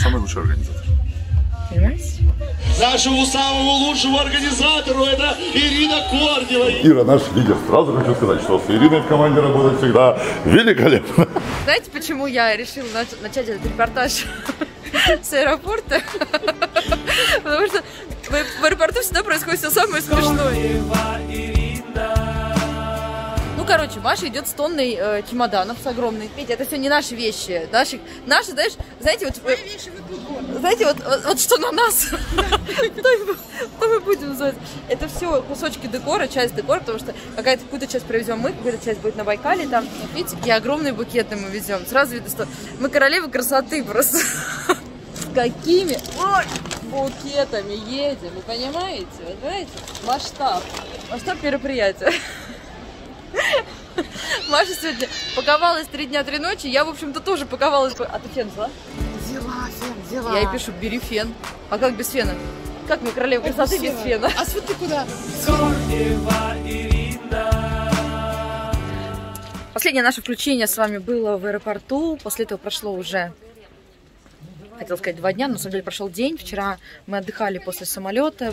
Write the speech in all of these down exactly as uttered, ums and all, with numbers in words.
самый лучший организатор. Понимаете? Нашему самому лучшему организатору это Ирина Корнева. Ира, наш лидер. Сразу хочу сказать, что с Ириной в команде работать всегда великолепно. Знаете, почему я решила начать этот репортаж с аэропорта? Потому что в аэропорту всегда происходит все самое смешное. Ну, короче, Маша идет с тонной э, чемоданов, с огромной. Видите, это все не наши вещи. Наши, наши, знаешь, знаете, вот... Э, знаете, вот, вот, вот что на нас, что мы будем называть. Это все кусочки декора, часть декора, потому что какая-то какую-то часть привезем мы, какая-то часть будет на Байкале. Там, видите, какие огромные букеты мы везем. Сразу видно, что мы королевы красоты просто. С какими букетами едем, вы понимаете? Вы понимаете? Масштаб. Масштаб мероприятия. Маша сегодня паковалась три дня, три ночи. Я, в общем-то, тоже паковалась. А ты фен взяла? Взяла, фен, взяла. Я ей пишу, бери фен. А как без фена? Как мы королева красоты без фена? А свет ты куда? Последнее наше включение с вами было в аэропорту. После этого прошло уже, хотела сказать, два дня, но на самом деле прошел день. Вчера мы отдыхали после самолета.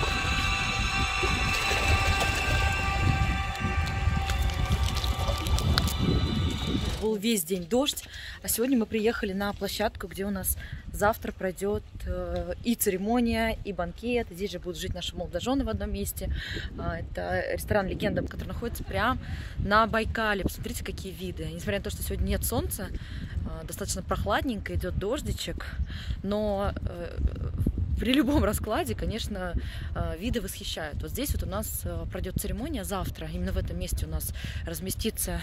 Был весь день дождь, а сегодня мы приехали на площадку, где у нас завтра пройдет э, и церемония, и банкет. Здесь же будут жить наши молодожены в одном месте. А, это ресторан «Легенда», который находится прямо на Байкале. Посмотрите, какие виды. Несмотря на то, что сегодня нет солнца, э, достаточно прохладненько, идет дождичек, но э, при любом раскладе, конечно, э, виды восхищают. Вот здесь вот у нас э, пройдет церемония завтра. Именно в этом месте у нас разместится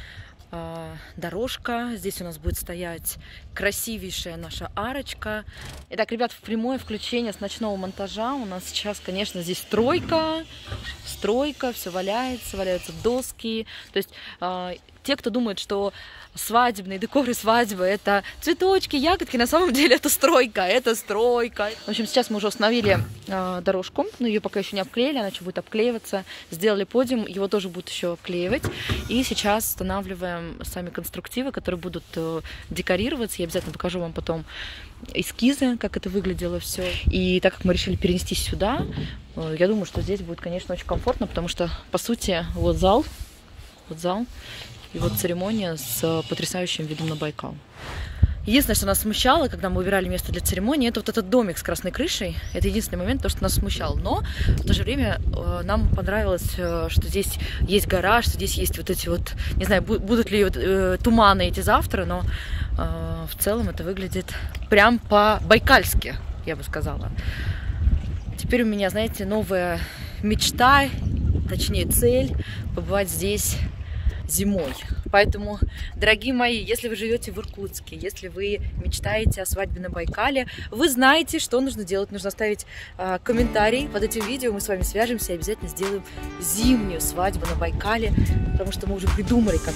дорожка. Здесь у нас будет стоять красивейшая наша арочка. Итак, ребят, в прямое включение с ночного монтажа. У нас сейчас, конечно, здесь стройка. Стройка, все валяется, валяются доски. То есть э, те, кто думает, что свадебные декоры свадьбы — это цветочки, ягодки, на самом деле это стройка, это стройка. В общем, сейчас мы уже установили э, дорожку, но ее пока еще не обклеили, она еще будет обклеиваться. Сделали подиум, его тоже будут еще обклеивать. И сейчас устанавливаем сами конструктивы, которые будут э, декорироваться. Я обязательно покажу вам потом эскизы, как это выглядело все. И так как мы решили перенестись сюда, э, я думаю, что здесь будет, конечно, очень комфортно, потому что, по сути, вот зал, вот зал, и вот церемония с потрясающим видом на Байкал. Единственное, что нас смущало, когда мы выбирали место для церемонии, это вот этот домик с красной крышей. Это единственный момент, то, что нас смущало. Но в то же время э, нам понравилось, э, что здесь есть гараж, что здесь есть вот эти вот, не знаю, будут ли э, туманы эти завтра, но э, в целом это выглядит прям по-байкальски, я бы сказала. Теперь у меня, знаете, новая мечта, точнее цель, побывать здесь зимой. Поэтому, дорогие мои, если вы живете в Иркутске, если вы мечтаете о свадьбе на Байкале, вы знаете, что нужно делать. Нужно оставить э, комментарий под этим видео, мы с вами свяжемся и обязательно сделаем зимнюю свадьбу на Байкале, потому что мы уже придумали, как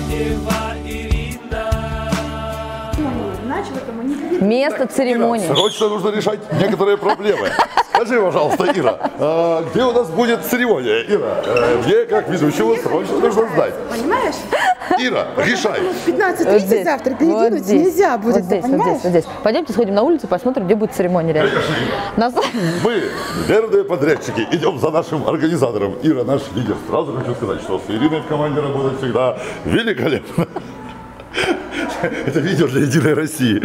место церемонии. Ира, срочно нужно решать некоторые проблемы. Скажи, пожалуйста, Ира, а где у нас будет церемония? Ира, мне как ведущего срочно нужно знать. Понимаешь? Ира, решай. пятнадцать тридцать вот завтра передвинуть вот нельзя будет. Вот здесь, вот здесь, вот здесь. Пойдемте сходим на улицу, посмотрим, где будет церемония. Реально. Нас... Мы, верные подрядчики, идем за нашим организатором. Ира, наш лидер. Сразу хочу сказать, что с Ириной в команде работать всегда великолепно. Это видео для Единой России.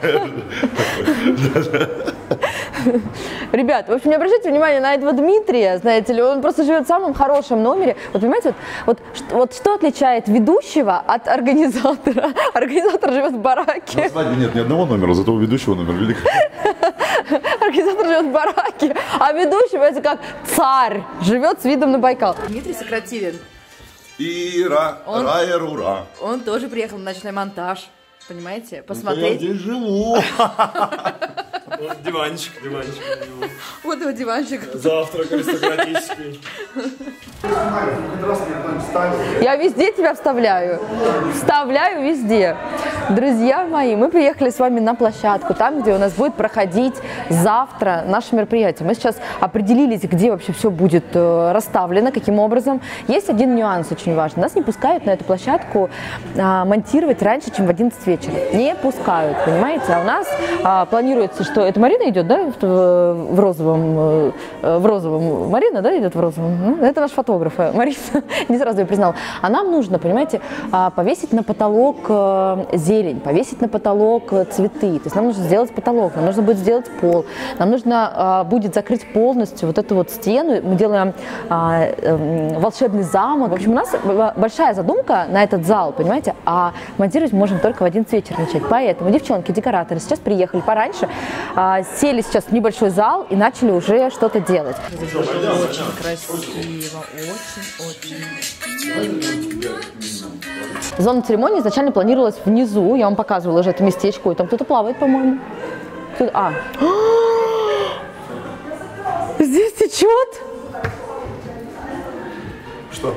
Ребят, в общем, не обращайте внимания на этого Дмитрия, знаете ли, он просто живет в самом хорошем номере. Вот понимаете, вот, вот, вот что отличает ведущего от организатора? Организатор живет в бараке. На свадьбе нет ни одного номера, зато у ведущего номер великолепный. Организатор живет в бараке, а ведущий, это как царь, живет с видом на Байкал. Дмитрий Сократилин. Ира, он, Райер, ура. Он тоже приехал на ночной монтаж, понимаете, посмотреть. Я здесь живу. Вот диванчик, диванчик. Вот его диванчик. Завтрак аристократический. Я везде тебя вставляю. Вставляю везде. Друзья мои, мы приехали с вами на площадку, там, где у нас будет проходить завтра наше мероприятие. Мы сейчас определились, где вообще все будет э, расставлено, каким образом. Есть один нюанс очень важный. Нас не пускают на эту площадку э, монтировать раньше, чем в одиннадцать вечера. Не пускают, понимаете? А у нас э, планируется, что... Это Марина идет, да, в, в розовом? Э, в розовом. Марина, да, идет в розовом? Ну, это наш фотограф. Марина, не сразу я признала. А нам нужно, понимаете, повесить на потолок э, зелень, повесить на потолок цветы. То есть нам нужно сделать потолок, нам нужно будет сделать пол, нам нужно э, будет закрыть полностью вот эту вот стену. Мы делаем э, э, волшебный замок. В общем, у нас большая задумка на этот зал, понимаете, а монтировать можем только в одиннадцать вечера начать. Поэтому девчонки, декораторы сейчас приехали пораньше, э, сели сейчас в небольшой зал и начали уже что-то делать. Очень красиво, очень-очень. Зона церемонии изначально планировалась внизу. Я вам показывала уже это местечко. И там кто-то плавает, по-моему. А. Здесь течет. Что?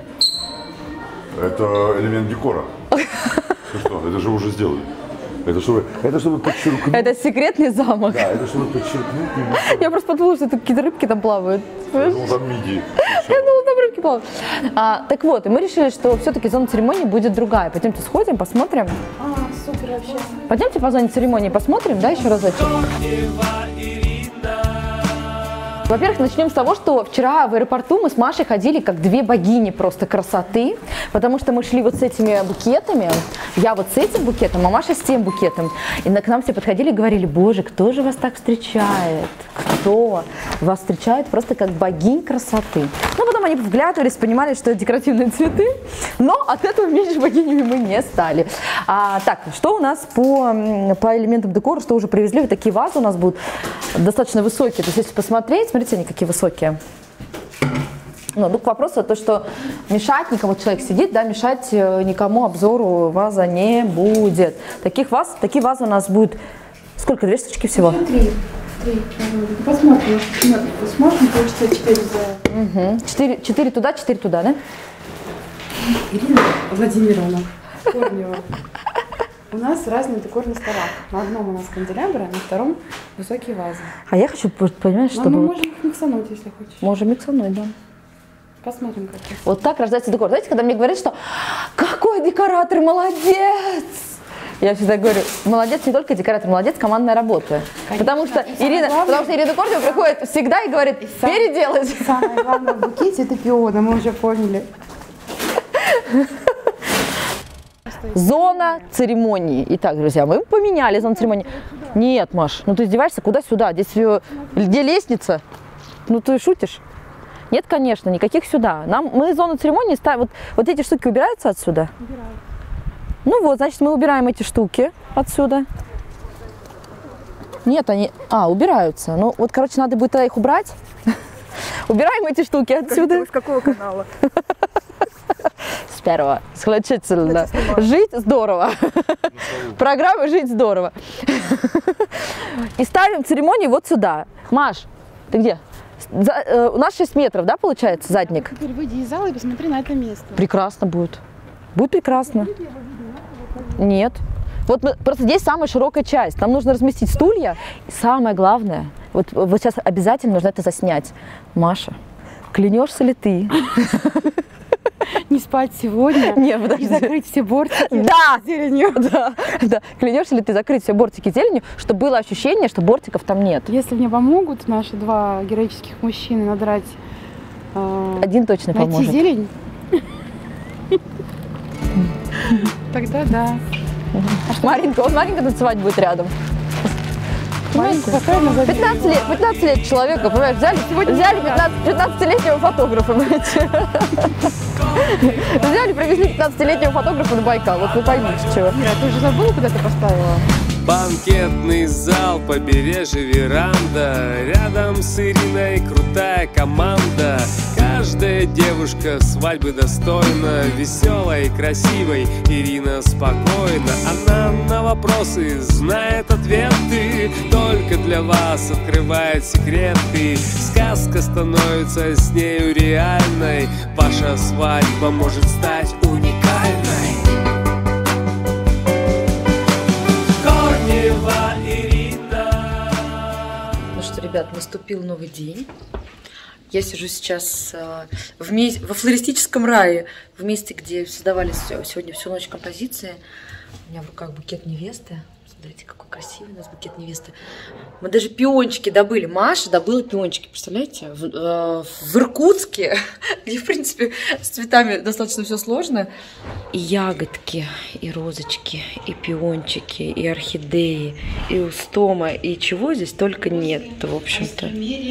Это элемент декора. Ты что? Это же уже сделали. Это чтобы, это чтобы подчеркнуть. Это секретный замок. Да, это чтобы подчеркнуть. Я просто подумала, что это какие-то рыбки там плавают. Я думал, там мидии. Я думала, там рыбки плавают. А, так вот, и мы решили, что все-таки зона церемонии будет другая. Пойдемте сходим, посмотрим. А, супер вообще. Пойдемте по зоне церемонии посмотрим, да, еще разочек. Во-первых, начнем с того, что вчера в аэропорту мы с Машей ходили как две богини просто красоты, потому что мы шли вот с этими букетами, я вот с этим букетом, а Маша с тем букетом. И к нам все подходили и говорили: боже, кто же вас так встречает? Кто? Вас встречают просто как богинь красоты. Ну, потом они вглядывались, понимали, что это декоративные цветы, но от этого меньше богинями мы не стали. А, так, что у нас по, по элементам декора, что уже привезли? Вот такие вазы у нас будут достаточно высокие. То есть, если посмотреть, смотрите, они какие высокие. Ну, ну, к вопросу, то, что мешать никому, человек сидит, да, мешать никому обзору ваза не будет. Таких ваз, такие вазы у нас будет, сколько, две штучки всего? Три. Три. Посмотрим, посмотрим, получится четыре за... Угу. Четыре, четыре туда, четыре туда, да? Ирина Владимировна Корнева. У нас разные декор на столах. На одном у нас канделябры, на втором высокие вазы. А я хочу, понимаешь, Но чтобы... мы вот... можем их миксануть, если хочешь. Можем миксануть, да. Посмотрим, как это. Вот так рождается декор. Знаете, когда мне говорят, что какой декоратор, молодец! Я всегда говорю, молодец не только декоратор, молодец, командная работа. Конечно. Потому что Ирина, главное... потому что Ирина Корнева приходит всегда и говорит: и сам... переделать. Самое главное в букете — это пиона, мы уже поняли. Зона церемонии. Итак, друзья, мы поменяли зону церемонии. Нет, Маш, ну ты издеваешься, куда сюда? Здесь где лестница? Ну ты шутишь? Нет, конечно, никаких сюда. Нам, мы зону церемонии ставим, вот, вот эти штуки убираются отсюда? Убирают. Ну вот, значит, мы убираем эти штуки отсюда. Нет, они, а, убираются. Ну вот, короче, надо будет тогда их убрать. Убираем эти штуки отсюда. С какого канала? С первого. Исключительно. Жить здорово. Программа «Жить здорово». И ставим церемонию вот сюда. Маш, ты где? За, э, у нас шесть метров, да, получается, задник? Теперь выйди из зала и посмотри на это место. Прекрасно будет. Будет прекрасно. Нет. Вот мы, просто здесь самая широкая часть. Нам нужно разместить стулья. И самое главное, вот, вот сейчас обязательно нужно это заснять. Маша, клянешься ли ты? Не спать сегодня. Нет, подожди. И закрыть все бортики. Да! Зеленью. Да, да. Клянешься ли ты закрыть все бортики зеленью, чтобы было ощущение, что бортиков там нет? Если мне помогут наши два героических мужчины надрать... Э, Один точно найти поможет. зелень, тогда да. Маринка, вот Маринка танцевать будет рядом. Маринка, какая она забила. пятнадцать лет, пятнадцать лет человека, понимаешь, взяли, взяли пятнадцатилетнего фотографа, понимаете? Взяли, привезли пятнадцатилетнего фотографа на Байкал, вот вы поймите, чего. Ира, ты уже забыла, куда ты поставила? Банкетный зал, побережье, веранда. Рядом с Ириной крутая команда. Каждая девушка свадьбы достойна. Веселой, красивой, Ирина спокойна. Она на вопросы знает ответы. Только для вас открывает секреты. Сказка становится с нею реальной. Ваша свадьба может стать уникальной. ребят, наступил новый день. Я сижу сейчас в месте, во флористическом рае, в месте, где создавались сегодня всю ночь композиции. У меня в руках букет невесты. Смотрите, какой красивый у нас букет невесты. Мы даже пиончики добыли. Маша добыла пиончики, представляете? В, э, в Иркутске, где, в принципе, с цветами достаточно все сложно. И ягодки, и розочки, и пиончики, и орхидеи, и устома, и чего здесь только нет, в общем-то.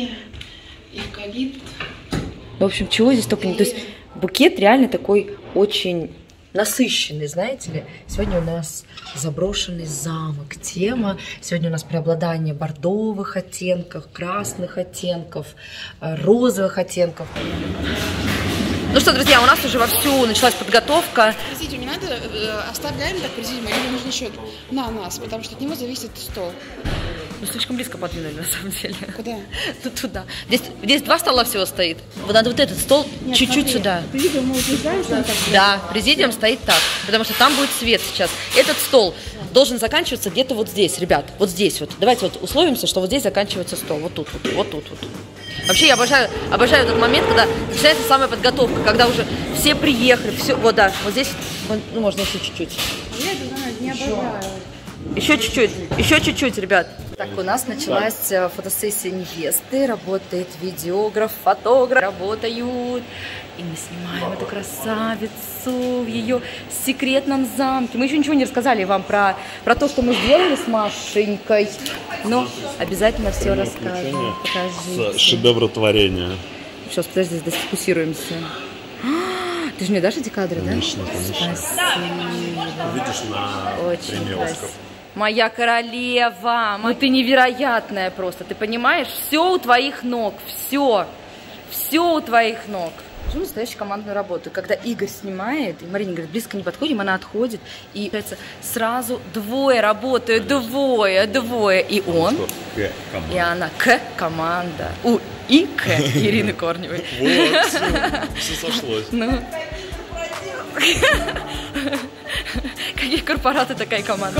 В общем, чего здесь только нет. То есть букет реально такой очень насыщенный, знаете ли. Сегодня у нас заброшенный замок. Тема. Сегодня у нас преобладание бордовых оттенков, красных оттенков, розовых оттенков. Ну что, друзья, у нас уже вовсю началась подготовка. Президиум не надо, оставляем так президиум, или нужно еще на нас, потому что от него зависит стол. Ну, слишком близко подвинули, на самом деле. Куда? Ну, туда. Здесь, здесь два стола всего стоит. Вот надо вот этот стол чуть-чуть сюда. Президиум мы уже знаем, что он так делает? Да, президиум стоит так, потому что там будет свет сейчас. Этот стол должен заканчиваться где-то вот здесь, ребят, вот здесь вот. Давайте вот условимся, что вот здесь заканчивается стол, вот тут, вот, вот тут, вот. Вообще я обожаю, обожаю этот момент, когда начинается самая подготовка, когда уже все приехали, все, вот да, вот здесь, ну можно еще чуть-чуть. Я это знаю, не обожаю. Еще чуть-чуть, еще чуть-чуть, ребят. Так, у нас началась фотосессия невесты, работает видеограф, фотограф, работают. И мы снимаем эту красавицу в ее секретном замке. Мы еще ничего не рассказали вам про, про то, что мы сделали с Машенькой, но обязательно все расскажем. Покажите. Шедевротворение. Сейчас, подожди, сфокусируемся. Ты же мне дашь эти кадры, конечно, да? Конечно, Спасибо. Видишь на Очень красиво. Моя королева, ну ты невероятная просто, ты понимаешь? Все у твоих ног, все, все у твоих ног. Жду настоящую командную работу. Когда Игорь снимает, и Марине говорит, близко не подходим, она отходит, и сразу двое работают, двое, двое, и он, и она, К, команда, У, и К, Ирины Корневой. Вот, все сошлось. Ну. Какие корпораты, такая команда.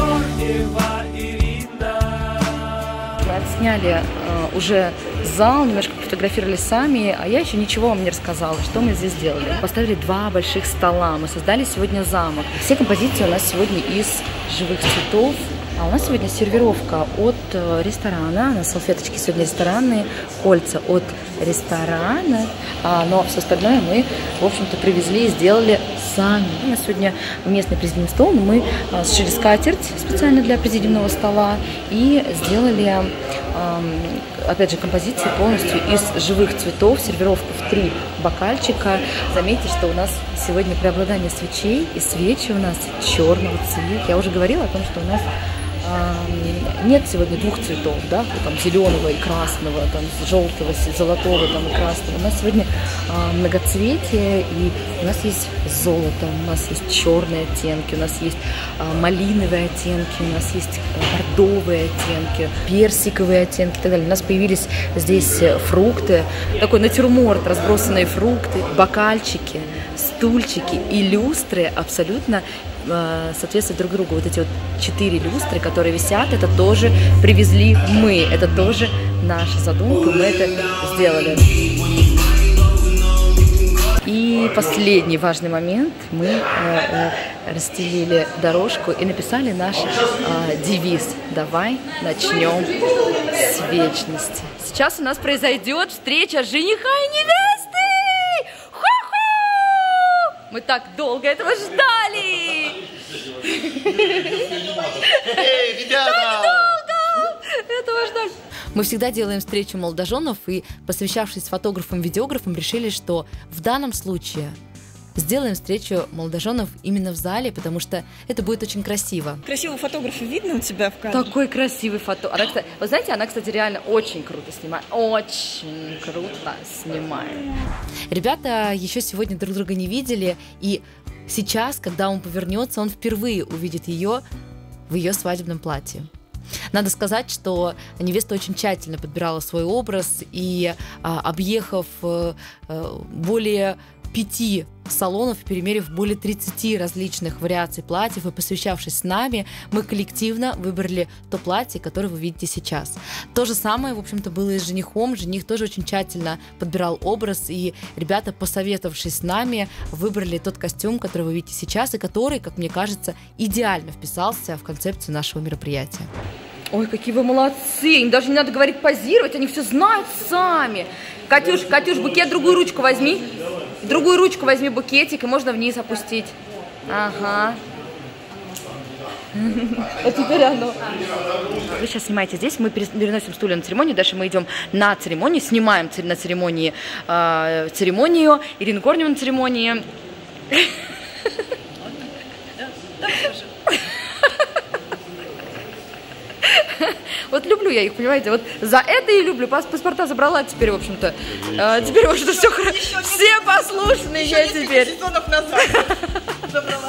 Мы отсняли э, уже зал, немножко фотографировали сами, а я еще ничего вам не рассказала, что мы здесь сделали. Поставили два больших стола, мы создали сегодня замок. Все композиции у нас сегодня из живых цветов. А у нас сегодня сервировка от ресторана, на салфеточке сегодня ресторанные, кольца от ресторана, а, но все остальное мы, в общем-то, привезли и сделали сами. У нас сегодня местный президиум стол, но мы а, сшили скатерть специально для президиумного стола и сделали, а, опять же, композиции полностью из живых цветов, сервировку в три бокальчика. Заметьте, что у нас сегодня преобладание свечей, и свечи у нас черного цвета. Я уже говорила о том, что у нас нет сегодня двух цветов, да, там зеленого и красного, там желтого, золотого, там и красного. У нас сегодня а, многоцветие, и у нас есть золото, у нас есть черные оттенки, у нас есть а, малиновые оттенки, у нас есть бордовые оттенки, персиковые оттенки и так далее. У нас появились здесь фрукты, такой натюрморт, разбросанные фрукты, бокальчики, стульчики и люстры абсолютно соответствуют друг другу. Вот эти вот четыре люстры, которые висят, это тоже привезли мы, это тоже наша задумка, мы это сделали. И последний важный момент, мы э, э, расстелили дорожку и написали наш э, девиз. Давай начнем с вечности. Сейчас у нас произойдет встреча жениха и невесты! Ху-ху! Мы так долго этого ждали! Эй, ребята! Этого ждали. Мы всегда делаем встречу молодоженов, и, посвящавшись фотографам-видеографам, решили, что в данном случае сделаем встречу молодоженов именно в зале, потому что это будет очень красиво. Красивого фотографа видно у тебя в кадре? Такой красивый фото. Она, кстати, вы знаете, она, кстати, реально очень круто снимает. Очень круто снимает. Ребята еще сегодня друг друга не видели, и сейчас, когда он повернется, он впервые увидит ее в ее свадебном платье. Надо сказать, что невеста очень тщательно подбирала свой образ, и а, объехав а, более пяти салонов, перемерив более тридцати различных вариаций платьев и посвящавшись с нами, мы коллективно выбрали то платье, которое вы видите сейчас. То же самое, в общем-то, было и с женихом. Жених тоже очень тщательно подбирал образ, и ребята, посоветовавшись с нами, выбрали тот костюм, который вы видите сейчас, и который, как мне кажется, идеально вписался в концепцию нашего мероприятия. Ой, какие вы молодцы! Им даже не надо говорить позировать, они все знают сами. Катюш, Катюш, букет, другую ручку возьми. Другую ручку возьми, букетик, и можно вниз опустить. Ага. А теперь оно. Вы сейчас снимаете здесь, мы переносим стулья на церемонию, дальше мы идем на церемонию, снимаем на церемонии э, церемонию, Ирину Корневу на церемонии. Вот люблю я их, понимаете, вот за это и люблю. Паспорта забрала теперь, в общем-то. А, теперь, в общем-то, все хорошо. Все послушные я теперь. Сезонов назад забрала.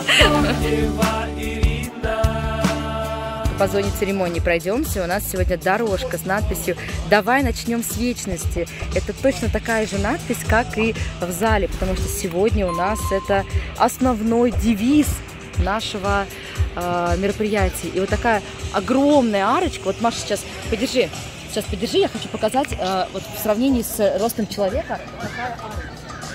По зоне церемонии пройдемся. У нас сегодня дорожка с надписью «Давай начнем с вечности». Это точно такая же надпись, как и в зале, потому что сегодня у нас это основной девиз нашего э, мероприятия. И вот такая огромная арочка. Вот, Маша, сейчас подержи. Сейчас подержи, я хочу показать э, вот в сравнении с ростом человека. Такая арочка.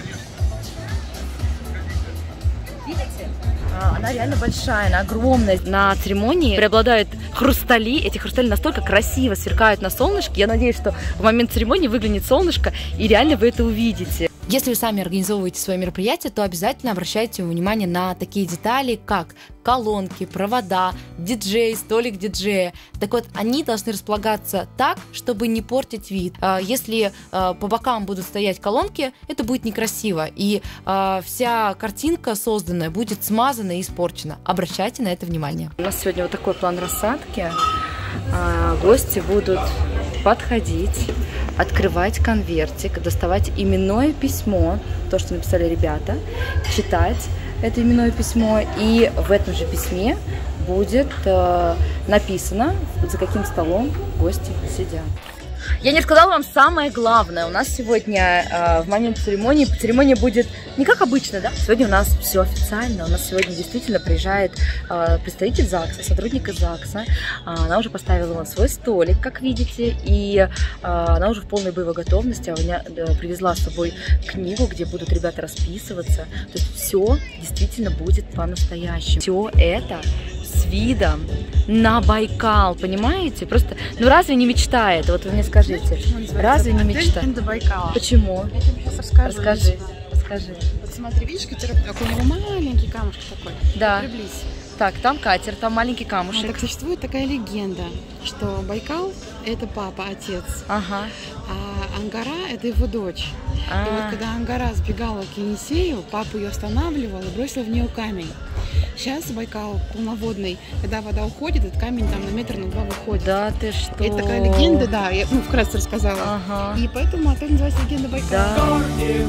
Видите? Она реально большая, она огромная. На церемонии преобладают хрустали. Эти хрустали настолько красиво сверкают на солнышке. Я надеюсь, что в момент церемонии выглянет солнышко, и реально вы это увидите. Если вы сами организовываете свое мероприятие, то обязательно обращайте внимание на такие детали, как колонки, провода, диджей, столик диджея. Так вот, они должны располагаться так, чтобы не портить вид. Если по бокам будут стоять колонки, это будет некрасиво, и вся картинка созданная будет смазана и испорчена. Обращайте на это внимание. У нас сегодня вот такой план рассадки. Гости будут подходить, открывать конвертик, доставать именное письмо, то, что написали ребята, читать это именное письмо, и в этом же письме будет э, написано, за каким столом гости сидят. Я не рассказала вам самое главное. У нас сегодня э, в момент церемонии, церемония будет не как обычно, да? Сегодня у нас все официально. У нас сегодня действительно приезжает э, представитель ЗАГСа, сотрудник из ЗАГСа. Э, она уже поставила вон свой столик, как видите, и э, она уже в полной боевой готовности. Она э, привезла с собой книгу, где будут ребята расписываться. То есть все действительно будет по-настоящему. Все это с видом на Байкал, понимаете? Просто, ну разве не мечта это? Вот вы мне скажите, разве не мечта? Почему? Я тебе сейчас расскажу. Расскажи, расскажи. Вот смотри, видишь, катерок, у него маленький камушек такой. Да. Приблизь. Так, там катер, там маленький камушек. Ну, так существует такая легенда, что Байкал – это папа, отец, Ага. а Ангара – это его дочь. А. И вот когда Ангара сбегала к Енисею, папа ее останавливал и бросил в нее камень. Сейчас Байкал полноводный, когда вода уходит, этот камень там на метр, на два выходит. Да ты что? Это такая легенда, да, я ну, вкратце рассказала. Ага. И поэтому это называется легенда Байкала.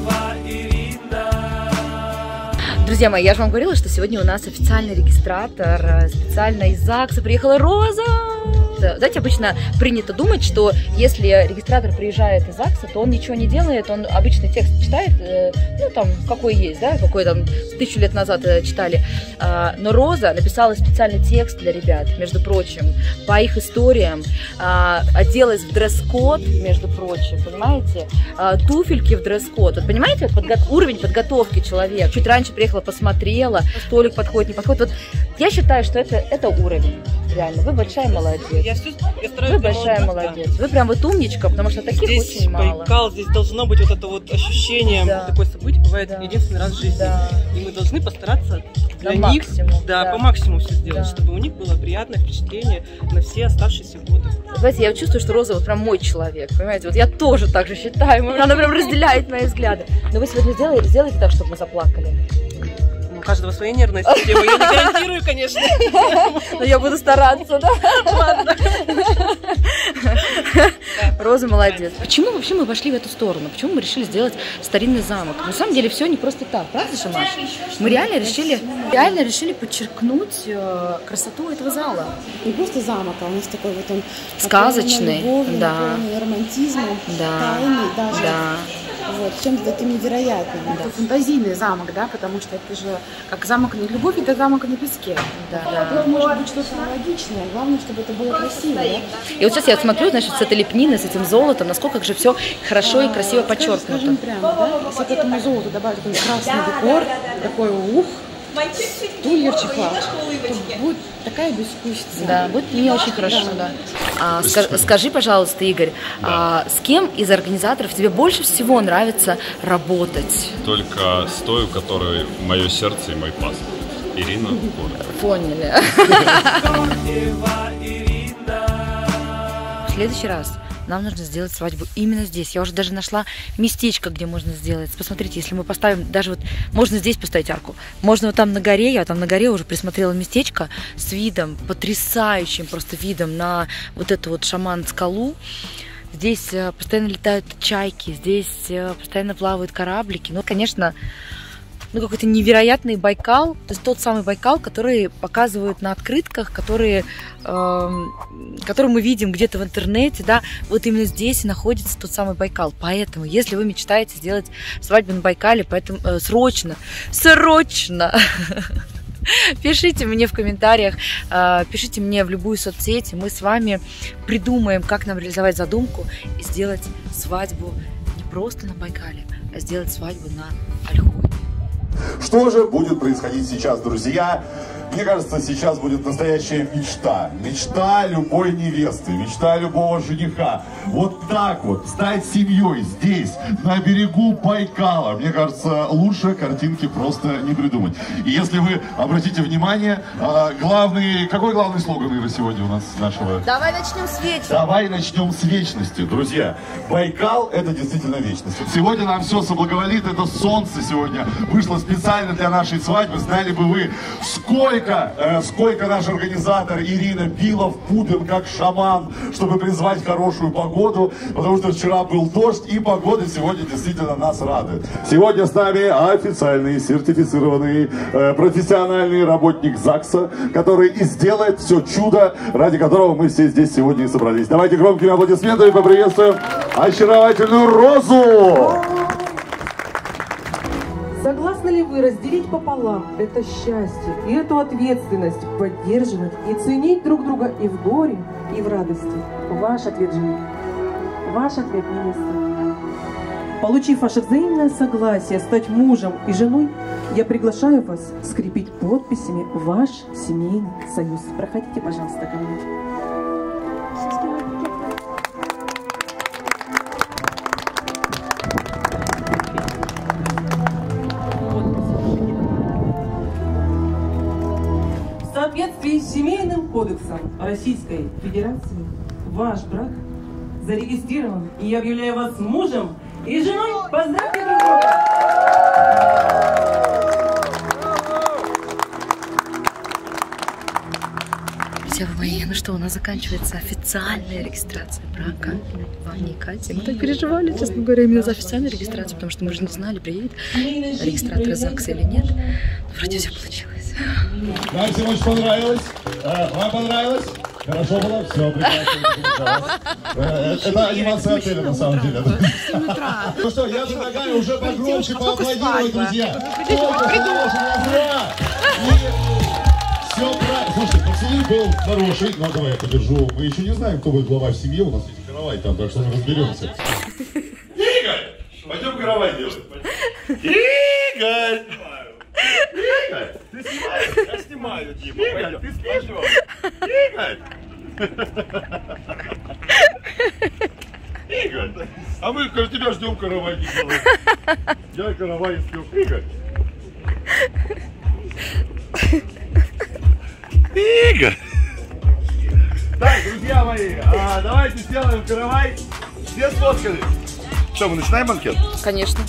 Да. Друзья мои, я же вам говорила, что сегодня у нас официальный регистратор, специально из ЗАГСа приехала Роза. Знаете, обычно принято думать, что если регистратор приезжает из ЗАГСа, то он ничего не делает, он обычный текст читает, ну там какой есть, да, какой там тысячу лет назад читали. Но Роза написала специальный текст для ребят, между прочим, по их историям, оделась в дресс-код, между прочим, понимаете, туфельки в дресс-код. Вот понимаете, подго- уровень подготовки человека. Чуть раньше приехала, посмотрела, столик подходит, не подходит. Вот я считаю, что это, это уровень. Реально, вы большая молодец. Я, все, я стараюсь Вы большая молодец. Вы прям вот умничка, потому что таких здесь очень мало. Байкал, здесь должно быть вот это вот ощущение. Да. Такое событие бывает Да. единственный раз в жизни. Да. И мы должны постараться для На них максимум, да, да. по максимуму все сделать, Да. чтобы у них было приятное впечатление на все оставшиеся годы. Знаете, я чувствую, что Роза вот прям мой человек, понимаете? Вот я тоже так же считаю, она прям разделяет мои взгляды. Но вы сегодня сделаете, сделаете так, чтобы мы заплакали. У каждого своя нервная система, я не гарантирую, конечно. Но я буду стараться, да? Ладно. Роза молодец. Почему вообще мы пошли в эту сторону? Почему мы решили сделать старинный замок? На самом деле все не просто так, правда же, Маша? Мы реально решили, реально решили подчеркнуть э, красоту этого зала. Не просто замок, а у нас такой вот он Сказочный, любовью, да. наполненный романтизмом, Да, тайный даже. да. Вот, чем-то таким невероятным. Да. Это фантазийный замок, да, потому что это же как замок на любовь, это замок на песке. Да. Тут может быть что-то аналогичное, главное, чтобы это было красиво, да? И вот сейчас я смотрю, значит, с этой лепниной, с этим золотом, насколько же все хорошо и красиво подчеркнуто. Скажем прямо, да? Если к этому золоту добавить такой красный декор, такой ух, стулья чехла, то будет такая безвкусица. Да, будет не очень хорошо, да. А, ска- скажи, пожалуйста, Игорь, а, с кем из организаторов тебе больше всего нравится работать? Только с той, у которой мое сердце и мой паспорт. Ирина Корнева. Поняли. В следующий раз нам нужно сделать свадьбу именно здесь. Я уже даже нашла местечко, где можно сделать. Посмотрите, если мы поставим, даже вот, можно здесь поставить арку. Можно вот там на горе, я там на горе уже присмотрела местечко с видом, потрясающим просто видом на вот эту вот шаман-скалу. Здесь постоянно летают чайки, здесь постоянно плавают кораблики. Ну, конечно, ну, какой-то невероятный Байкал. То есть тот самый Байкал, который показывают на открытках, которые, э, который мы видим где-то в интернете, да, вот именно здесь и находится тот самый Байкал. Поэтому, если вы мечтаете сделать свадьбу на Байкале, поэтому э, срочно, срочно пишите мне в комментариях, э, пишите мне в любую соцсеть, и мы с вами придумаем, как нам реализовать задумку и сделать свадьбу не просто на Байкале, а сделать свадьбу на Ольхове. Что же будет происходить сейчас, друзья? Мне кажется, сейчас будет настоящая мечта. Мечта любой невесты, мечта любого жениха. Вот так вот, стать семьей здесь, на берегу Байкала. Мне кажется, лучше картинки просто не придумать. И если вы обратите внимание, главный, какой главный слоган, Ира, сегодня у нас нашего? Давай начнем с вечности. Давай начнем с вечности, друзья. Байкал — это действительно вечность. Сегодня нам все соблаговолит, это солнце сегодня вышло специально для нашей свадьбы. Знали бы вы, сколько Сколько, э, сколько наш организатор Ирина пила в пуден как шаман, чтобы призвать хорошую погоду, потому что вчера был дождь, и погода сегодня действительно нас радует. Сегодня с нами официальный, сертифицированный, э, профессиональный работник ЗАГСа, который и сделает все чудо, ради которого мы все здесь сегодня и собрались. Давайте громкими аплодисментами поприветствуем очаровательную Розу! Согласны ли вы разделить пополам это счастье и эту ответственность, поддерживать и ценить друг друга и в горе, и в радости? Ваш ответ, жених. Ваш ответ, невеста. Получив ваше взаимное согласие стать мужем и женой, я приглашаю вас скрепить подписями ваш семейный союз. Проходите, пожалуйста, ко мне. В соответствии с Семейным кодексом Российской Федерации ваш брак зарегистрирован, и я объявляю вас мужем и женой. Поздравьте друг друга! Друзья мои, ну что, у нас заканчивается официальная регистрация брака Вани и Кати. Мы так переживали, честно говоря, именно за официальную регистрацию, потому что мы же не знали, приедет регистратор ЗАГСа или нет. Но вроде все получилось. Нам всем очень понравилось. Вам понравилось? Хорошо было? Все, прекрасно. Это анимация отеля, на самом деле. Ну что, я предлагаю уже погромче поаплодировать, друзья. Сколько заложено зря. Все правильно. Слушайте, поцелуй был хороший. Ну, давай я подержу. Мы еще не знаем, кто будет глава в семье. У нас есть каравай там, так что мы разберемся. Игорь! Пойдем каравай делать. Игорь! Игорь! Ты снимаешь? Я снимаю, Дима. Игорь, ты снимаешь? Игорь! Игорь! А мы тебя ждем, каравай не делаем. Я каравай не спел. Игорь! Игорь! Так, друзья мои, а, давайте сделаем каравай. Все сфоткались. Что, мы начинаем банкет? Конечно.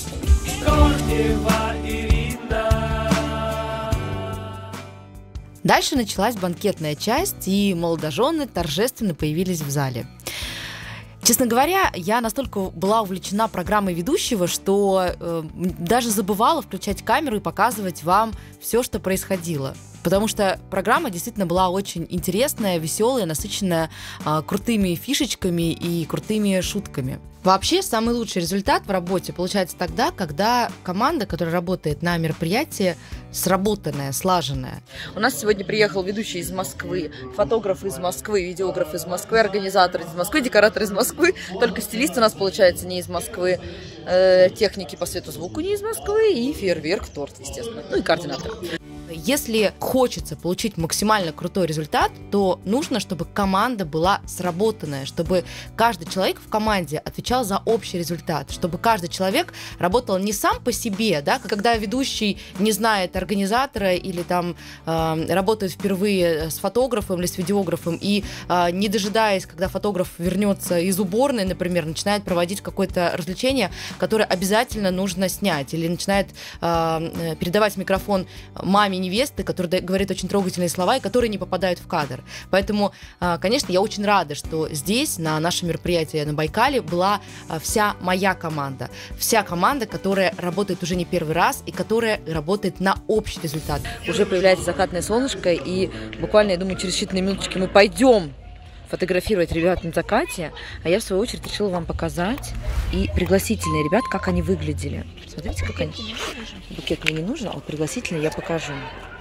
Дальше началась банкетная часть, и молодожены торжественно появились в зале. Честно говоря, я настолько была увлечена программой ведущего, что э, даже забывала включать камеру и показывать вам все, что происходило. Потому что программа действительно была очень интересная, веселая, насыщенная а, крутыми фишечками и крутыми шутками. Вообще, самый лучший результат в работе получается тогда, когда команда, которая работает на мероприятии, сработанная, слаженная. У нас сегодня приехал ведущий из Москвы, фотограф из Москвы, видеограф из Москвы, организатор из Москвы, декоратор из Москвы. Только стилист у нас, получается, не из Москвы, э, техники по светозвуку не из Москвы и фейерверк, торт, естественно, ну и координатор. Если хочется получить максимально крутой результат, то нужно, чтобы команда была сработанная, чтобы каждый человек в команде отвечал за общий результат, чтобы каждый человек работал не сам по себе, да, когда ведущий не знает организатора или там э, работает впервые с фотографом или с видеографом и, э, не дожидаясь, когда фотограф вернется из уборной, например, начинает проводить какое-то развлечение, которое обязательно нужно снять, или начинает э, передавать микрофон маме невесты, которая говорит очень трогательные слова и которые не попадают в кадр. Поэтому, конечно, я очень рада, что здесь, на нашем мероприятии на Байкале, была вся моя команда. Вся команда, которая работает уже не первый раз и которая работает на общий результат. Уже появляется закатное солнышко, и буквально, я думаю, через считанные минуточки мы пойдем фотографировать ребят на закате, а я, в свою очередь, решила вам показать и пригласительные ребят, как они выглядели. Смотрите, как они... Букет мне не нужен, а вот пригласительные я покажу.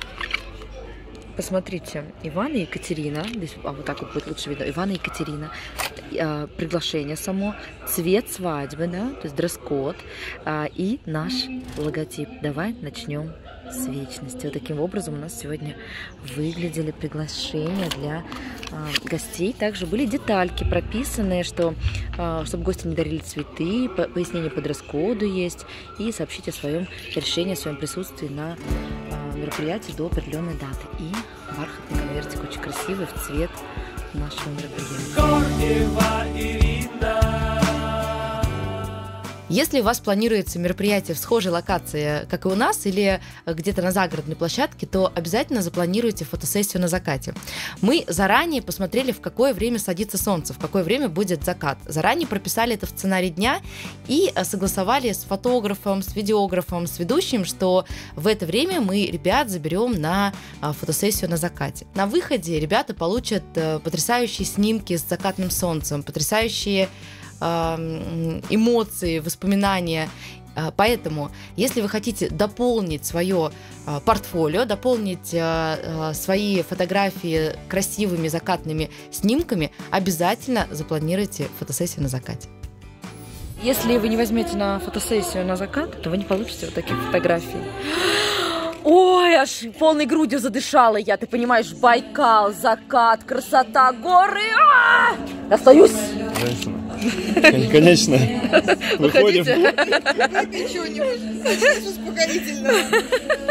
Посмотрите, Иван и Екатерина, здесь, а вот так вот будет лучше видно, Иван и Екатерина, э, приглашение само, цвет свадьбы, да, то есть дресс-код, э, и наш логотип. Давай начнем с вечности. Вот таким образом у нас сегодня выглядели приглашения для э, гостей. Также были детальки прописанные, что, э, чтобы гости не дарили цветы, по пояснение по дресс-коду есть, и сообщить о своем решении, о своем присутствии на э, мероприятии до определенной даты. И бархатный конвертик очень красивый в цвет нашего мероприятия. Если у вас планируется мероприятие в схожей локации, как и у нас, или где-то на загородной площадке, то обязательно запланируйте фотосессию на закате. Мы заранее посмотрели, в какое время садится солнце, в какое время будет закат. Заранее прописали это в сценарий дня и согласовали с фотографом, с видеографом, с ведущим, что в это время мы ребят заберем на фотосессию на закате. На выходе ребята получат потрясающие снимки с закатным солнцем, потрясающие эмоции, воспоминания. Поэтому, если вы хотите дополнить свое портфолио, дополнить свои фотографии красивыми закатными снимками, обязательно запланируйте фотосессию на закате. Если вы не возьмете на фотосессию на закат, то вы не получите вот таких фотографий. Ой, аж полной грудью задышала я, ты понимаешь, Байкал, закат, красота, горы. А! Остаюсь. Конечно. Выходим. Выпей что-нибудь. Что-то успокоительное.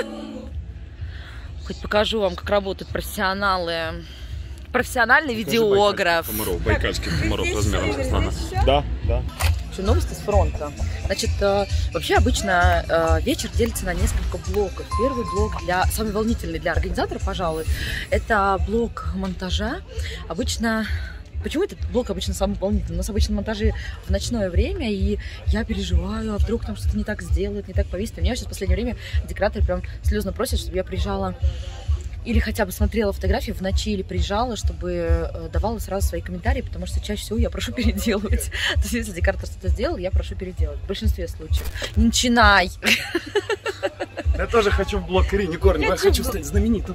Хоть покажу вам, как работают профессионалы. Профессиональный видеограф. Комаров, байкальских комаров размером с слона. Да, да. Новости с фронта. Значит, э, вообще обычно э, вечер делится на несколько блоков. Первый блок, для, самый волнительный для организатора, пожалуй, это блок монтажа. Обычно... Почему этот блок обычно самый волнительный? У нас обычно монтажи в ночное время, и я переживаю, а вдруг там что-то не так сделают, не так повесят. У меня сейчас в последнее время декораторы прям слезно просят, чтобы я приезжала или хотя бы смотрела фотографии в ночи, или приезжала, чтобы давала сразу свои комментарии, потому что чаще всего я прошу переделывать. То есть, если декоратор что-то сделал, я прошу переделать. В большинстве случаев. Не начинай! Я тоже хочу в блог Ирине Корневой, я хочу стать знаменитым.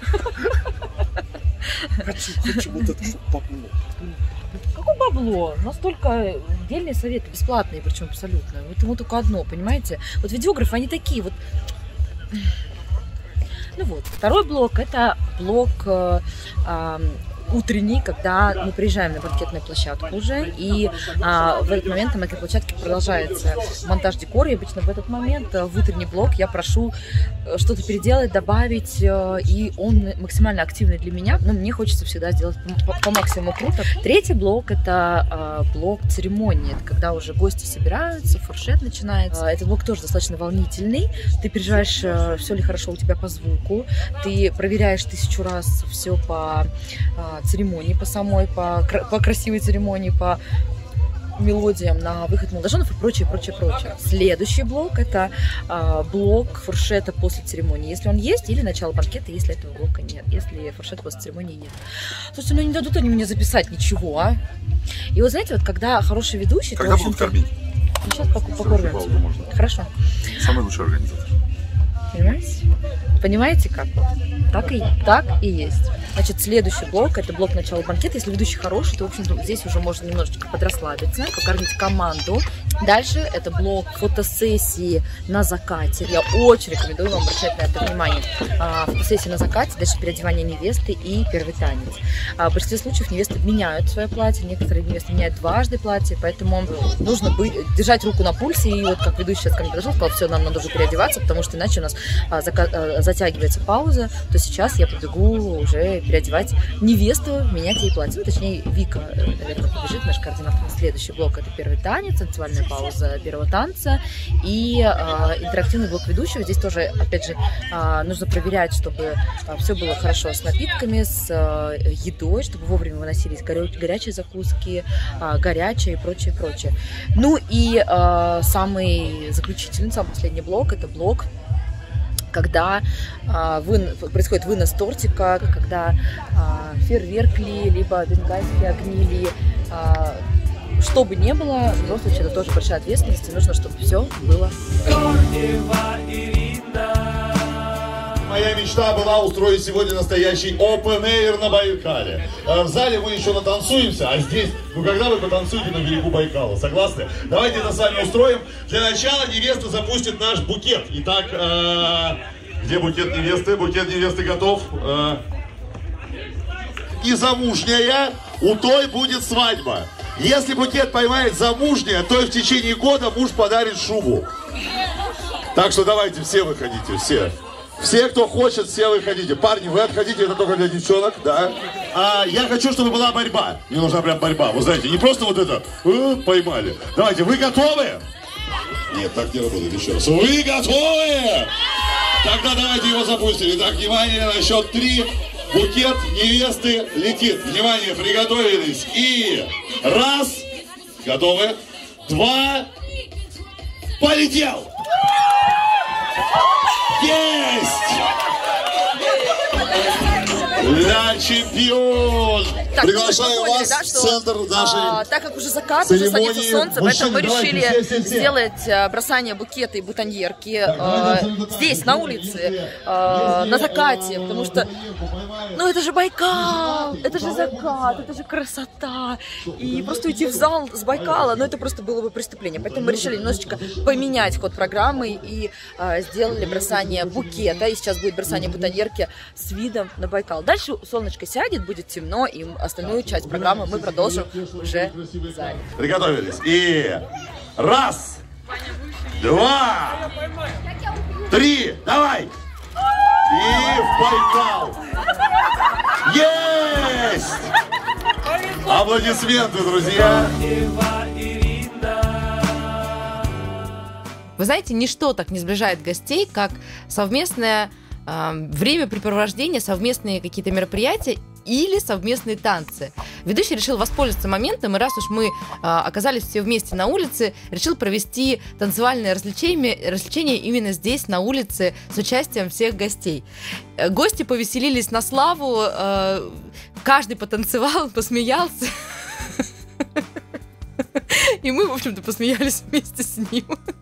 Хочу, хочу вот это бабло. Какое бабло? У нас только отдельные советы, бесплатные, причем абсолютно. Вот ему только одно, понимаете? Вот видеографы, они такие вот... Ну вот, второй блок – это блок э, э, утренний, когда мы приезжаем на банкетную площадку уже, и а, в этот момент на этой площадке продолжается монтаж декора, и обычно в этот момент в утренний блок я прошу что-то переделать, добавить, и он максимально активный для меня, но мне хочется всегда сделать по, по, по максимуму круто. Третий блок – это а, блок церемонии, это когда уже гости собираются, фуршет начинается. Этот блок тоже достаточно волнительный, ты переживаешь, все ли хорошо у тебя по звуку, ты проверяешь тысячу раз все по церемонии, по самой, по, по красивой церемонии, по мелодиям на выход молодоженов и прочее, прочее, прочее. Следующий блок — это а, блок фуршета после церемонии, если он есть, или начало банкета, если этого блока нет, если фуршета после церемонии нет. Слушайте, ну не дадут они мне записать ничего, а? И вот знаете, вот когда хороший ведущий... Когда то, будут кормить? Ну, сейчас покормим. Хорошо. Самый лучший организатор. Понимаете? Понимаете как? Так и, так и есть. Значит, следующий блок — это блок начала банкета. Если ведущий хороший, то, в общем-то, здесь уже можно немножечко подрасслабиться, покормить команду. Дальше это блок фотосессии на закате. Я очень рекомендую вам обращать на это внимание. А, фотосессия на закате, дальше переодевание невесты и первый танец. А, в большинстве случаев невесты меняют свое платье, некоторые невесты меняют дважды платье, поэтому нужно быть, держать руку на пульсе. И вот как ведущий сейчас ко мне подошел, сказал: все, нам надо уже переодеваться, потому что иначе у нас а, зака а, затягивается пауза, то сейчас я побегу уже переодевать невесту, менять ей платье. Ну, точнее, Вика, наверное, побежит, наш координатор. Следующий блок — это первый танец, танцевальная пауза первого танца и а, интерактивный блок ведущего. Здесь тоже, опять же, а, нужно проверять, чтобы а, все было хорошо с напитками, с а, едой, чтобы вовремя выносились горя горячие закуски, а, горячее и прочее, прочее. Ну и а, самый заключительный, самый последний блок — это блок, когда а, вы, происходит вынос тортика, когда а, фейерверк ли, либо бенгальские огни ли, а, что бы ни было, в любом случае это тоже большая ответственность, и нужно, чтобы все было. Моя мечта была устроить сегодня настоящий open air на Байкале. В зале мы еще натанцуемся, а здесь, ну когда вы потанцуете на берегу Байкала, согласны? Давайте это с вами устроим. Для начала невеста запустит наш букет. Итак, э, где букет невесты? Букет невесты готов. Э, и замужняя, у той будет свадьба. Если букет поймает замужняя, то и в течение года муж подарит шубу. Так что давайте все выходите, все. Все, кто хочет, все выходите. Парни, вы отходите, это только для девчонок, да? А я хочу, чтобы была борьба. Мне нужна прям борьба, вы знаете, не просто вот это, э, поймали. Давайте, вы готовы? Нет, так не работает, еще раз. Вы готовы? Тогда давайте его запустим. Итак, внимание, на счет три. Букет невесты летит. Внимание, приготовились. И раз, готовы, два, полетел! Есть! Ля чемпион! Так, приглашаю поняли, вас да, в что, центр нашей а, так как уже закат, уже садится солнце, мужчины, поэтому мы давайте, решили все, все, все. сделать а, бросание букета и бутоньерки а, здесь, на улице, а, на закате, потому что, ну это же Байкал, это же закат, это же красота, и просто уйти в зал с Байкала, ну это просто было бы преступление, поэтому мы решили немножечко поменять ход программы и а, сделали бросание букета, и сейчас будет бросание бутоньерки с видом на Байкал. Дальше солнышко сядет, будет темно, и остальную часть программы мы продолжим уже в зале. Приготовились. И раз, два, три, давай! И в Байкал! Есть! Аплодисменты, друзья! Вы знаете, ничто так не сближает гостей, как совместное э, времяпрепровождение, совместные какие-то мероприятия или совместные танцы. Ведущий решил воспользоваться моментом, и раз уж мы э, оказались все вместе на улице, решил провести танцевальное развлечение, развлечение именно здесь, на улице, с участием всех гостей. Э, гости повеселились на славу, э, каждый потанцевал, посмеялся. И мы, в общем-то, посмеялись вместе с ним.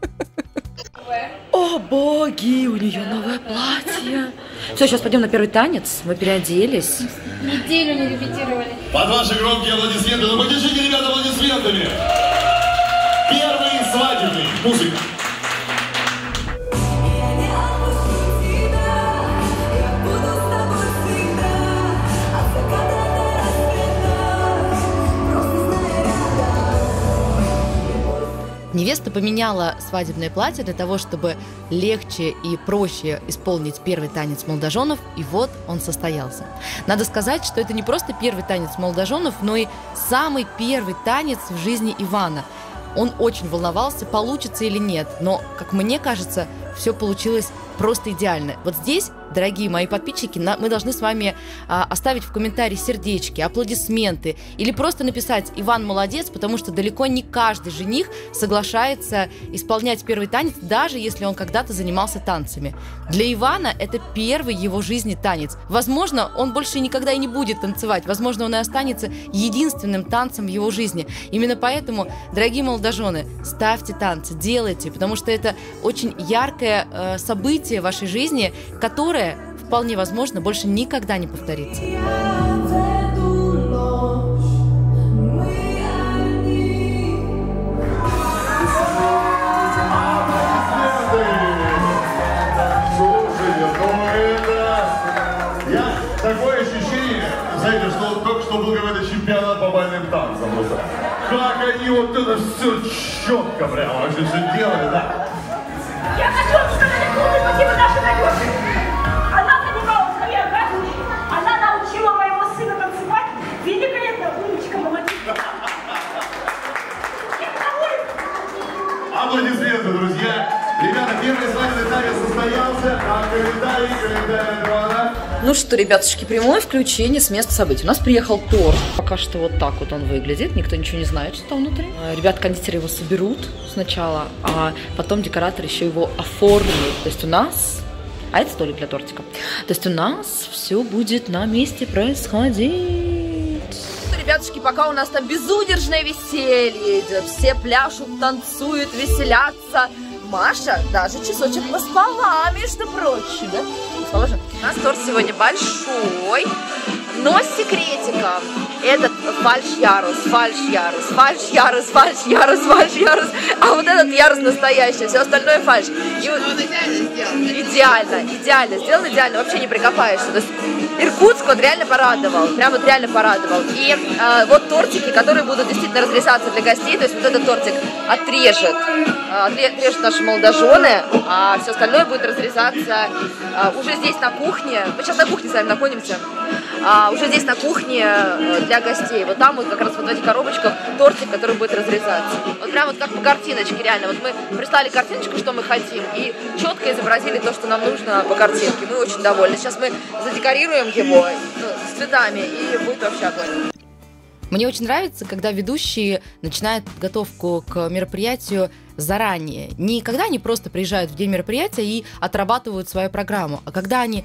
О, боги, у нее новое платье. Все, сейчас пойдем на первый танец. Мы переоделись. Неделю не репетировали. Под ваши громкие аплодисменты. Ну, поддержите, ребята, аплодисментами. Первый свадебный. Музыка. Невеста поменяла свадебное платье для того, чтобы легче и проще исполнить первый танец молодоженов, и вот он состоялся. Надо сказать, что это не просто первый танец молодоженов, но и самый первый танец в жизни Ивана. Он очень волновался, получится или нет, но, как мне кажется, все получилось просто идеально. Вот здесь дорогие мои подписчики, на, мы должны с вами а, оставить в комментарии сердечки, аплодисменты или просто написать «Иван молодец», потому что далеко не каждый жених соглашается исполнять первый танец, даже если он когда-то занимался танцами. Для Ивана это первый его в жизни танец. Возможно, он больше никогда и не будет танцевать, возможно, он и останется единственным танцем в его жизни. Именно поэтому, дорогие молодожены, ставьте танцы, делайте, потому что это очень яркое э, событие в вашей жизни, которое, вполне возможно, больше никогда не повторится. Такое ощущение, знаете, что только что был какой-то чемпионат по бальным танцам. Просто. Как они вот это все четко прямо вообще все делали, да? Я хочу вам сказать огромное спасибо нашей Надюше. Она занималась хореографией, она научила моего сына танцевать. Великолепно, умничка, молодец. Аплодисменты, друзья. Ребята, первый свадебный танец состоялся. А комментарий, комментарий Ивана. Ну что, ребятушки, прямое включение с места событий. У нас приехал торт. Пока что вот так вот он выглядит. Никто ничего не знает, что там внутри. Ребят-кондитеры его соберут сначала, а потом декоратор еще его оформит. То есть у нас... А это столик для тортика. То есть у нас все будет на месте происходить. Ребятушки, пока у нас там безудержное веселье идет. Все пляшут, танцуют, веселятся. Маша даже часочек поспала, между прочим, да? Положим. У нас торт сегодня большой, но с секретиком. Этот фальш-ярус, фальш-ярус, фальш-ярус, фальш-ярус, фальш-ярус. А вот этот ярус настоящий, все остальное фальш. И вот... идеально сделано. Идеально, идеально сделано, идеально, вообще не прикопаешься. То есть Иркутск вот реально порадовал, прям вот реально порадовал. И э, вот тортики, которые будут действительно разрезаться для гостей, то есть вот этот тортик отрежет, э, отрежет наши молодожены, а все остальное будет разрезаться э, уже здесь на кухне. Мы сейчас на кухне с вами находимся. А, уже здесь на кухне э, для гостей. Вот там вот как раз вот в этих коробочках тортик, который будет разрезаться. Вот прям вот как по картиночке, реально. Вот мы прислали картиночку, что мы хотим, и четко изобразили то, что нам нужно по картинке. Мы очень довольны. Сейчас мы задекорируем его ну, с цветами, и будет вообще огонь. Мне очень нравится, когда ведущие начинают подготовку к мероприятию заранее. Не когда они просто приезжают в день мероприятия и отрабатывают свою программу, а когда они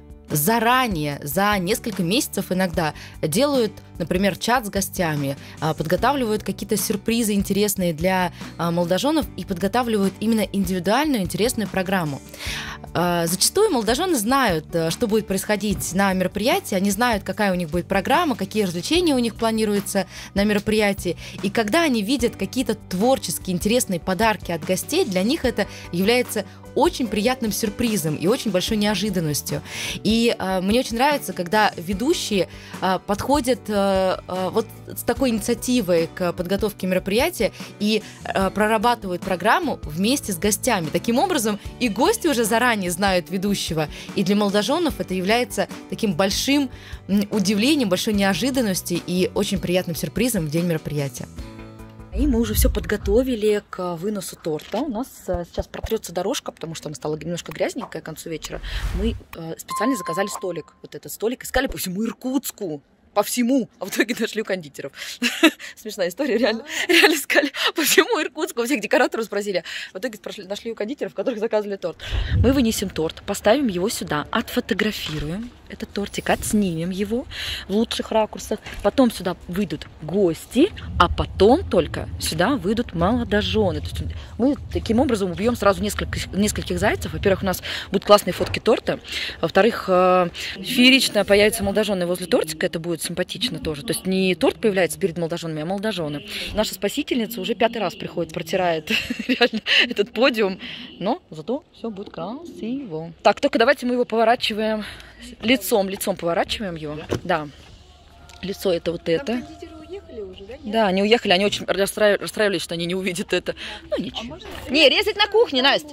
заранее, за несколько месяцев иногда делают, например, чат с гостями, подготавливают какие-то сюрпризы интересные для молодоженов и подготавливают именно индивидуальную интересную программу. Зачастую молодожены знают, что будет происходить на мероприятии, они знают, какая у них будет программа, какие развлечения у них планируются на мероприятии, и когда они видят какие-то творческие интересные подарки от гостей, для них это является очень приятным сюрпризом и очень большой неожиданностью. И э, мне очень нравится, когда ведущие э, подходят э, э, вот с такой инициативой к подготовке мероприятия и э, прорабатывают программу вместе с гостями. Таким образом, и гости уже заранее знают ведущего, и для молодоженов это является таким большим удивлением, большой неожиданностью и очень приятным сюрпризом в день мероприятия. И мы уже все подготовили к выносу торта. У нас сейчас протрется дорожка, потому что она стала немножко грязненькая к концу вечера. Мы специально заказали столик. Вот этот столик искали по всему Иркутску. По всему. А в итоге нашли у кондитеров. Смешная история, реально. Реально искали по всему Иркутску. У всех декораторов спросили. В итоге нашли у кондитеров, которых заказывали торт. Мы вынесем торт, поставим его сюда, отфотографируем этот тортик, отснимем его в лучших ракурсах. Потом сюда выйдут гости, а потом только сюда выйдут молодожены. То есть мы таким образом убьем сразу несколько, нескольких зайцев. Во-первых, у нас будут классные фотки торта. Во-вторых, феерично появятся молодожены возле тортика. Это будет симпатично тоже. То есть не торт появляется перед молодоженами, а молодожены. Наша спасительница уже пятый раз приходит, протирает реально этот подиум. Но зато все будет красиво. Так, только давайте мы его поворачиваем лицом. Лицом поворачиваем его. Да. Лицо это вот это. Уехали уже, да? Да, они уехали, они очень расстраивались, что они не увидят это. Ну ничего. А не, резать на кухне, Настя.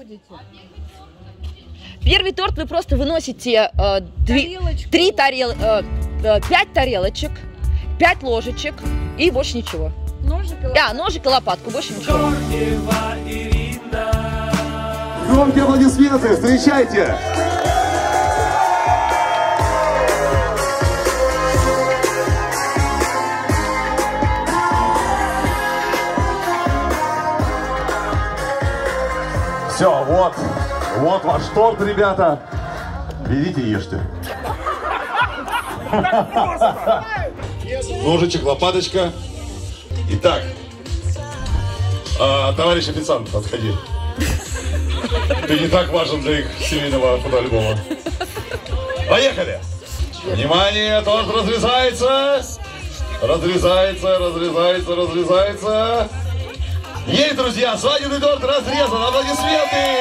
Первый торт вы просто выносите э, дви, три тарел, э, э, пять тарелочек, пять ложечек и больше ничего. Ножик и лопатку. Да, ножик и лопатку, больше ничего. Громкие аплодисменты, встречайте! Все, вот, вот ваш торт, ребята. Берите и ешьте. Ножичек, лопаточка. Итак, а, товарищ официант, подходи. Ты не так важен для их семейного фотоальбома. Поехали! Внимание, торт разрезается. Разрезается, разрезается, разрезается. Есть, друзья, свадебный торт разрезан. Аплодисменты!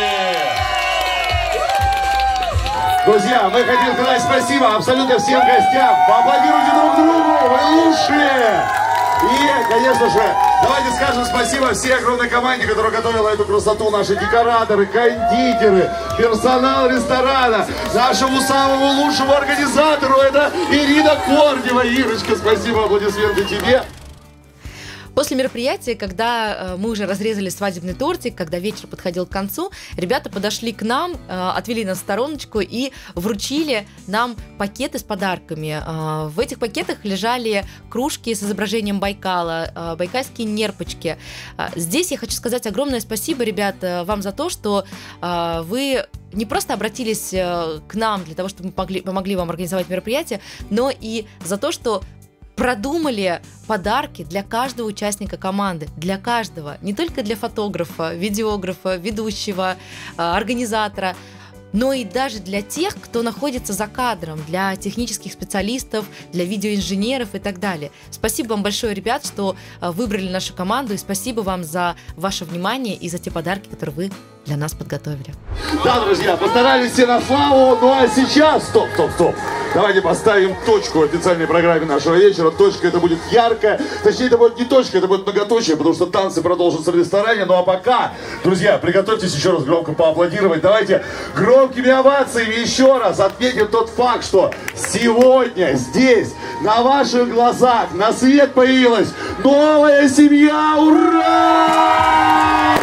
Друзья, мы хотим сказать спасибо абсолютно всем гостям. Поаплодируйте друг другу, вы лучшие! И, конечно же, давайте скажем спасибо всей огромной команде, которая готовила эту красоту. Наши декораторы, кондитеры, персонал ресторана, нашему самому лучшему организатору, это Ирина Корнева. Ирочка, спасибо, аплодисменты тебе. После мероприятия, когда мы уже разрезали свадебный тортик, когда вечер подходил к концу, ребята подошли к нам, отвели нас в стороночку и вручили нам пакеты с подарками. В этих пакетах лежали кружки с изображением Байкала, байкальские нерпочки. Здесь я хочу сказать огромное спасибо, ребята, вам за то, что вы не просто обратились к нам для того, чтобы мы помогли, помогли вам организовать мероприятие, но и за то, что продумали подарки для каждого участника команды, для каждого, не только для фотографа, видеографа, ведущего, организатора, но и даже для тех, кто находится за кадром, для технических специалистов, для видеоинженеров и так далее. Спасибо вам большое, ребят, что выбрали нашу команду, и спасибо вам за ваше внимание и за те подарки, которые вы для нас подготовили. Да, друзья, постарались все на славу, ну а сейчас, стоп, стоп, стоп, давайте поставим точку в официальной программе нашего вечера. Точка это будет яркая, точнее это будет не точка, это будет многоточие, потому что танцы продолжатся в ресторане. Ну а пока, друзья, приготовьтесь еще раз громко поаплодировать. Давайте громкими овациями еще раз отметим тот факт, что сегодня здесь, на ваших глазах, на свет появилась новая семья. Ура!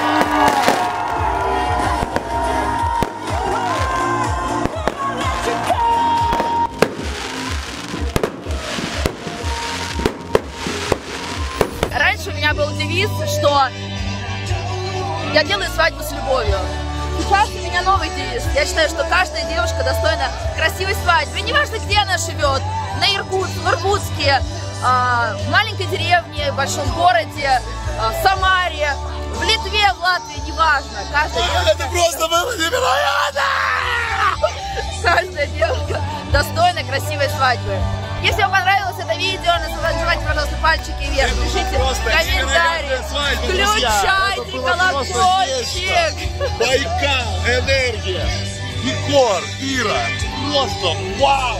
Раньше у меня был девиз, что я делаю свадьбу с любовью. Сейчас у меня новый девиз. Я считаю, что каждая девушка достойна красивой свадьбы. И неважно, где она живет, на Иркутске, в Иркутске, в маленькой деревне, в большом городе, в Самаре, в Литве, в Латвии, неважно. Каждая девушка... Это просто было невероятно! Каждая девушка достойна красивой свадьбы. Если вам понравилось это видео, нажимайте, пожалуйста, пальчики вверх, пишите комментарии, включайте колокольчик. Байкал, энергия, Егор, Ира, просто вау!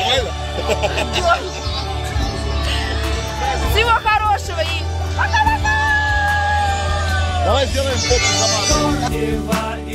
Всего хорошего и пока-пока! Давай сделаем фото.